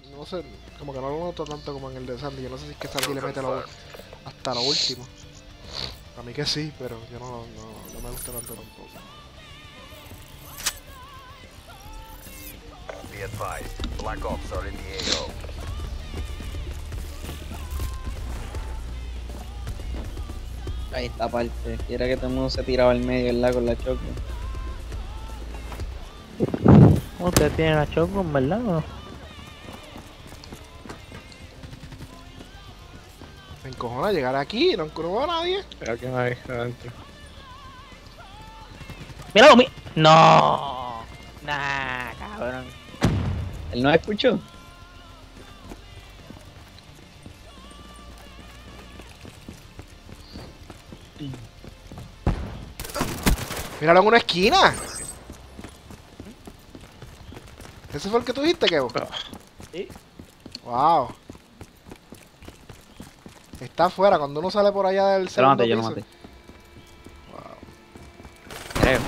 no sé, como que no lo noto tanto como en el de Sandy. Yo no sé si es que Sandy le mete hasta lo último. A mí que sí, pero yo no me gusta tanto tampoco. Be advised, Black Ops are in the AO. Ahí está parte. Quiera que todo el mundo se tiraba al medio, ¿verdad? Con la choque. Ustedes tienen a Shotgun, ¿verdad? ¿O no? Me encojona llegar aquí, no veo a nadie. Hay alguien ahí adentro. ¡Míralo! ¡No! Nah, cabrón. ¿Él no escuchó? Míralo en una esquina. ¿Ese fue el que tú dijiste, Kevo? Sí. Wow. Está afuera, cuando uno sale por allá del Yo lo segundo maté, yo lo piso. maté. Wow. Creo.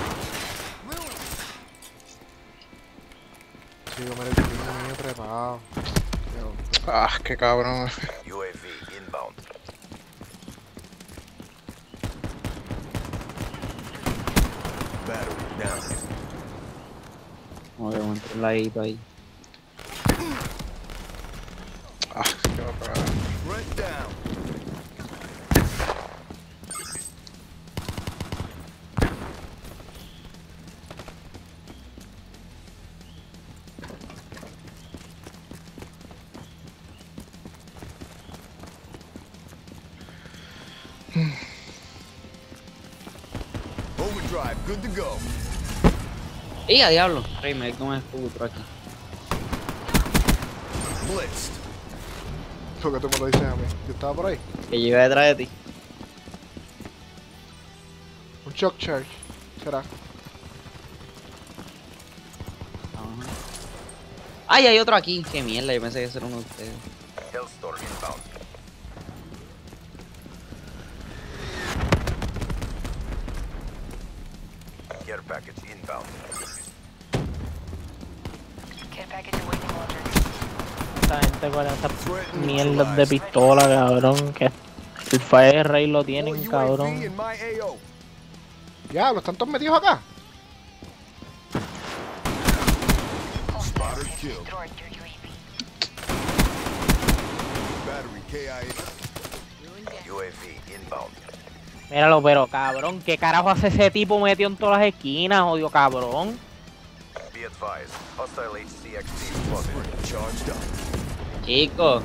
Chico, mira el primo mío trepado. Kevo. Ah, qué cabrón. UAV inbound. Battery down. Como que encontré un ladito ahí. Ah, qué va a pagar. Threat down. Overdrive, good to go. ¡Y a diablo! Rey, me como el futuro aquí. Blitzed. ¿Por qué tú me lo dices a mí? Yo estaba por ahí. Que yo iba detrás de ti. Un shock charge. ¿Será? Ajá. ¡Ay, hay otro aquí! ¡Qué mierda! Yo pensé que ese era uno de ustedes. Hellstorm inbound. Care package inbound. Care package awaiting order. Esta gente con esas mierdas de pistola, cabrón. Que el Fire Ray lo tienen, More UAV cabrón. in my AO. Ya, ¿los están todos metidos acá? Spotter Have killed. destroyed your UAV. Battery KIA. UAV inbound. Míralo, pero cabrón, ¿qué carajo hace ese tipo metido en todas las esquinas, odio cabrón? Be advised, hostile HCXD spotted. Charged up. Chicos.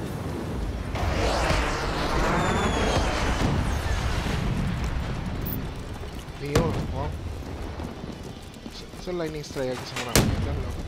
Mío, wow. Ese es Lightning Strike que se me van a meter, loco.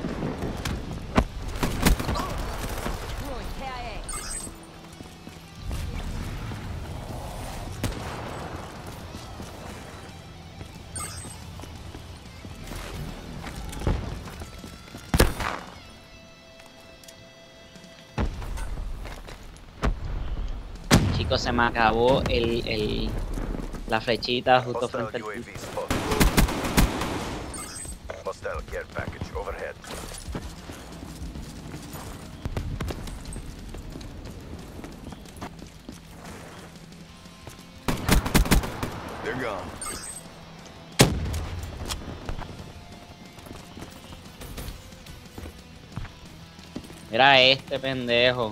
Chicos, se me acabó la flechita justo Hostile frente al UAV piso. spotted. Hostile care package overhead. They're gone. Mira este pendejo.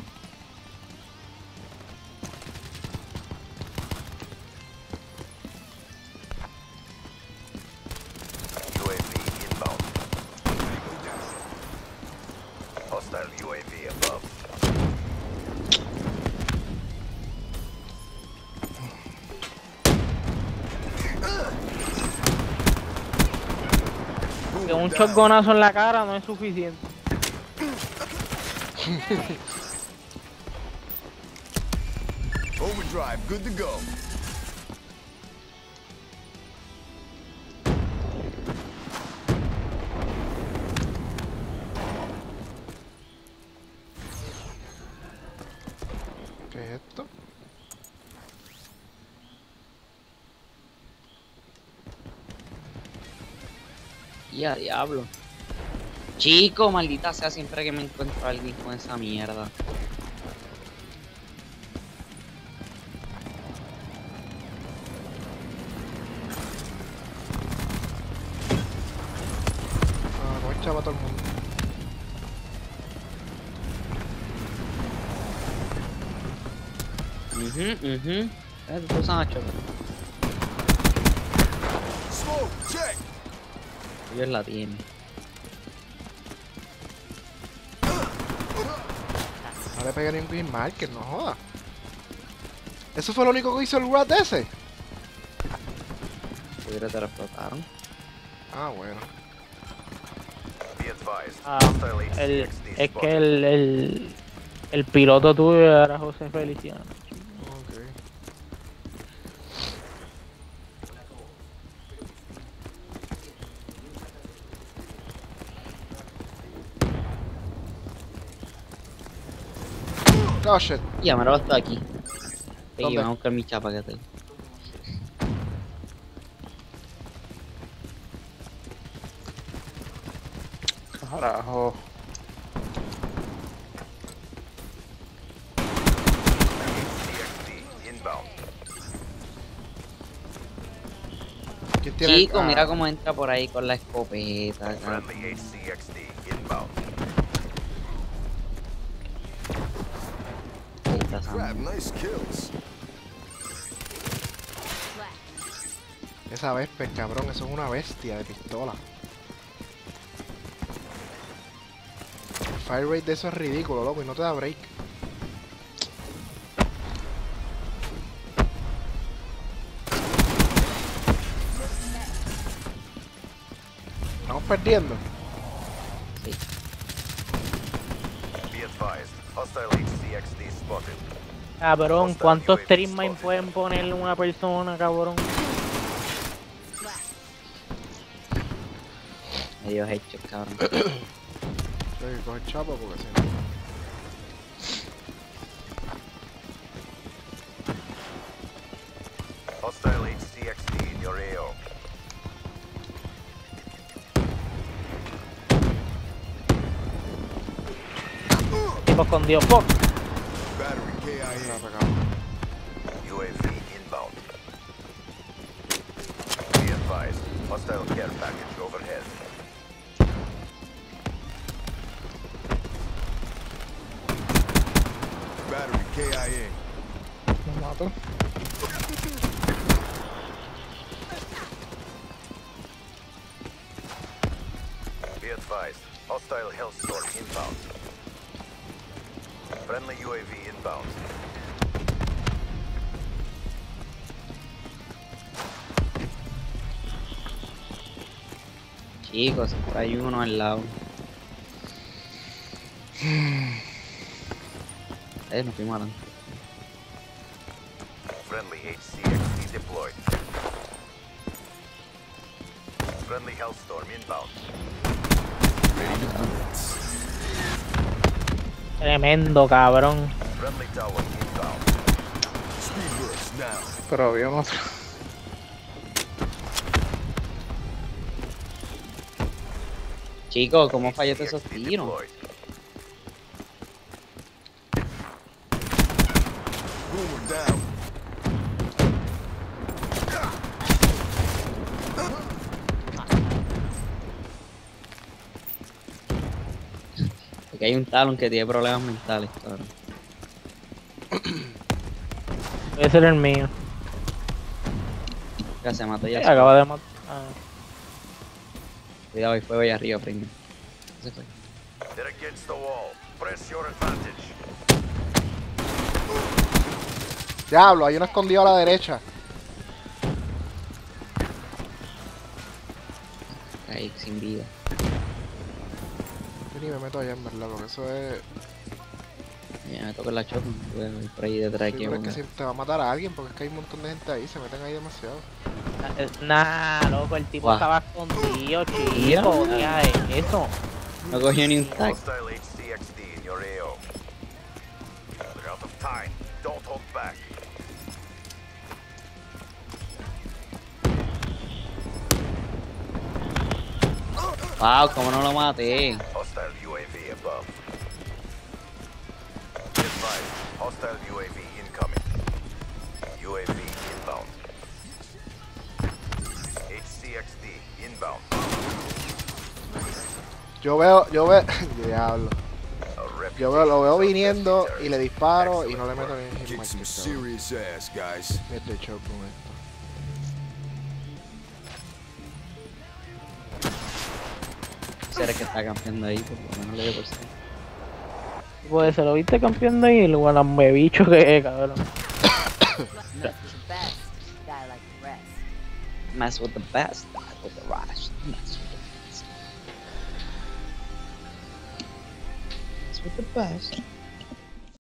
UAV inbound. Hostile UAV above. Que un shotgunazo en la cara no es suficiente. Overdrive, good to go. ¿Qué es esto? Y a diablo. Chico, maldita sea, siempre que me encuentro a alguien con esa mierda. Ah, con chava todo el mundo. Tú Sancho. Smoke, check. Ellos la tienen. No le pegué ni un green marker, no joda. ¿Eso fue lo único que hizo el rat ese? Seguro te lo explotaron. Ah, bueno. Be advised. Ah, Hostile el, HCXD es spotted. que el piloto tuyo era José Feliciano. Ok. Oh shit. Y Amaro está aquí. Y ¿Dónde? van a buscar mi chapa que tengo. Carajo. HCXD inbound. ¿Quién tiene? Chico, Ah, mira cómo entra por ahí con la escopeta. cabrón. Friendly HCXD inbound. Ahí está Crap, Sam. nice kills. Esa Vesper, cabrón, eso es una bestia de pistola. El fire rate de eso es ridículo, loco, y no te da break. Estamos perdiendo. Be advised. Hostile HCXD spotted. Cabrón, ¿cuántos streamline pueden ponerle a una persona, cabrón? Medio hecho, cabrón. Tengo que coger chapa porque si no. Hostile HCXD in your AO. Tipo escondido, fuck. Battery KIA. Chapa, cabrón. UAV inbound. Be advised. Hostile care package overhead. Battery KIA. Me mato. Be advised. Hostile Hellstorm inbound. Friendly UAV inbound. Chicos, siempre hay uno al lado. Nos fuimos adelante. Friendly HCXD deployed. Friendly Hellstorm inbound. Tremendo, cabrón. Friendly tower inbound. Speed burst now. Pero había otro. Chicos, ¿cómo fallaste esos HCXD tiros? deployed. Boomer down. Porque hay un talón que tiene problemas mentales, cabrón. Puede ser el mío. Ya se mató ya. Acaba de matar. Cuidado, hay fuego ahí arriba primero. Se fue. They're against the wall. Press your advantage. Diablo, hay uno escondido a la derecha. Ahí, sin vida. Yo ni me meto allá en verdad, porque eso es. Ya me toca la choca. Voy a ir por ahí detrás Sí, de pero es que si te va a matar a alguien, porque es que hay un montón de gente ahí, se meten ahí demasiado. Nah, loco, el tipo Guau. estaba escondido, Mira. chico. Ya eso. No cogió ni un tag. Hostile HCXD in your AO. They're out of time. Don't hold back. Wow, cómo no lo maté. Hostile UAV above. Advise, hostile UAV incoming. UAV inbound. HCXD inbound. Diablo. A Lo veo viniendo y le disparo y no le meto ni en Kick some el serious ass, guys. Mete shock con esto. Será que está campeando ahí, por lo menos le dio por ser. Pues se lo viste campeón de ahí, el guanambebicho que es, cabrón. Mess with the best, not with the rest. Mess with the best. Mess with the best.